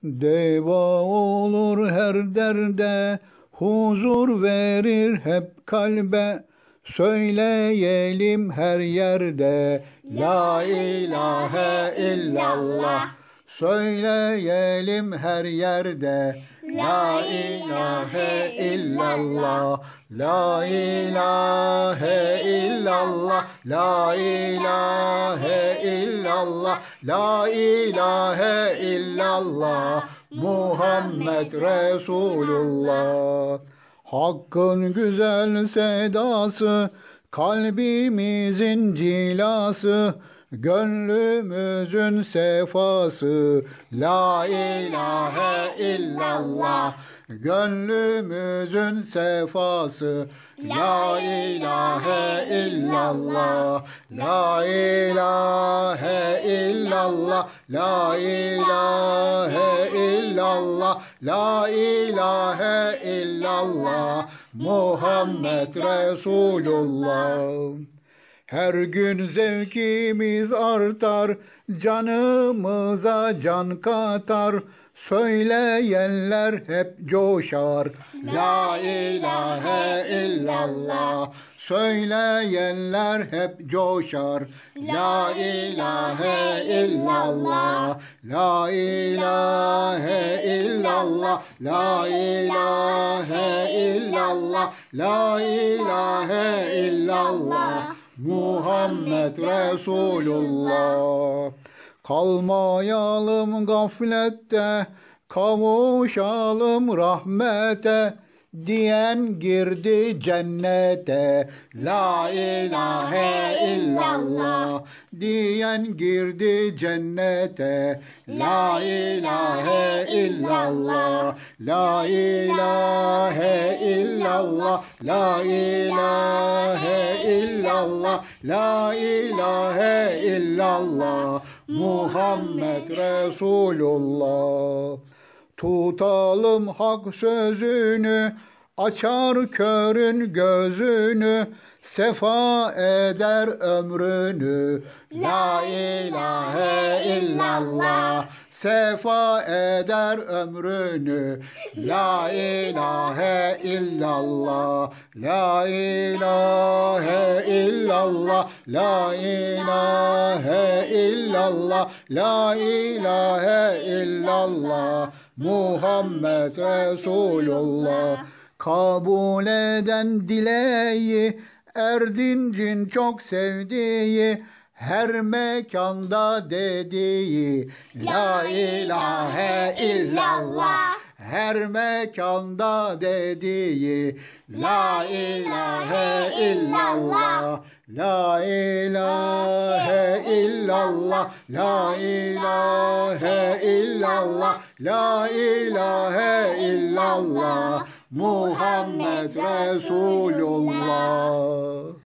Deva olur her derde, huzur verir hep kalbe. Söyleyelim her yerde, la ilahe illallah. Söyleyelim her yerde, la ilahe illallah. La ilahe illallah, la ilahe illallah, la ilahe illallah. Muhammed Resulullah. Hakkın güzel sedası, kalbimizin cilası, gönlümüzün sefası. La ilahe illallah, gönlümüzün sefası. La ilahe illallah, la ilahe illallah, la ilahe illallah, la ilahe illallah. Muhammed Resulullah. Her gün zevkimiz artar, canımıza can katar. Söyleyenler hep coşar, la ilahe illallah. Söyleyenler hep coşar, la ilahe illallah. La ilahe illallah, la ilahe illallah, la ilahe illallah. Muhammed Resulullah. Kalmayalım gaflette, kavuşalım rahmete. Diyen girdi cennete, la ilahe illallah. Diyen girdi cennete, la ilahe illallah. La ilahe illallah, la ilahe illallah, la ilahe illallah. Muhammed Resulullah. Tutalım hak sözünü, açar körün gözünü, sefa eder ömrünü. La ilahe illallah, sefa eder ömrünü. La ilahe illallah, la ilahe illallah, la ilahe illallah, la ilahe illallah. Muhammed Resulullah. Kabul eden dileği, erdincin çok sevdiği, her mekanda dediği, la ilahe illallah. Her mekanda dediği, la ilahe illallah. La ilahe illallah, la ilahe illallah, la ilahe illallah. Muhammed Resulullah.